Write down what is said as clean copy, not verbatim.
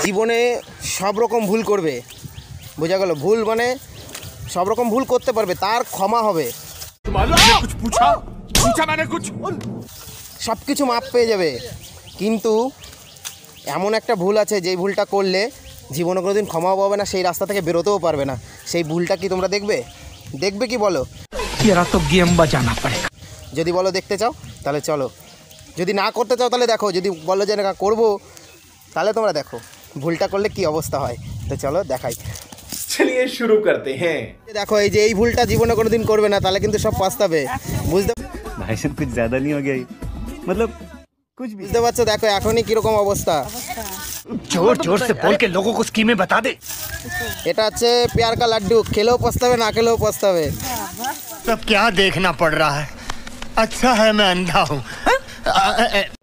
জীবনে সব রকম ভুল করবে, বোঝা গেল? ভুল মানে সব রকম ভুল করতে পারবে, তার ক্ষমা হবে, সব কিছু মাপ পেয়ে যাবে। কিন্তু এমন একটা ভুল আছে যেই ভুলটা করলে জীবনে কোনো দিন ক্ষমাও পাবে না, সেই রাস্তা থেকে বেরোতেও পারবে না। সেই ভুলটা কি তোমরা দেখবে? দেখবে কি বলো? তো গেম বাজানা পড়েগা। যদি বলো দেখতে চাও তাহলে চলো, যদি না করতে চাও তাহলে দেখো, যদি বলো যে না করবো তাহলে তোমরা দেখো ভুলটা করলে কি অবস্থা হয়। তো চলো দেখাই। चलिए शुरू करते हैं। দেখো এই যে এই ভুলটা জীবনে কোনোদিন করবে না, তাহলে কিন্তু সব পস্তাবে, বুঝতে भाई साहब कुछ ज्यादा नहीं हो गया ये? मतलब कुछ भी। বুঝতে পারছো? দেখো এখনই কিরকম অবস্থা। जोर जोर से बोल के लोगों को स्कीमें बता दे। এটা হচ্ছে प्यार का लड्डू, খেলেও পস্তাবে না খেলেও পস্তাবে। सब क्या देखना पड़ रहा है। अच्छा है मैं अंधा हूँ।